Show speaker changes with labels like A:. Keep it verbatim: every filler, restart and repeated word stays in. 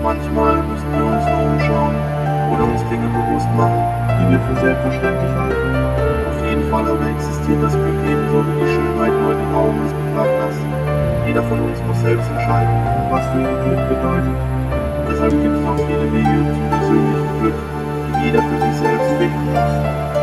A: Manchmal müssen wir uns nur umschauen oder uns Dinge bewusst machen, die wir für selbstverständlich halten. Auf jeden Fall aber existiert das Glück ebenso wie die Schönheit nur in den Augen des Betrachters. Jeder von uns muss selbst entscheiden, was für ihn Glück bedeutet. Deshalb gibt es auch viele Wege zum persönlichen Glück, die jeder für sich selbst finden muss.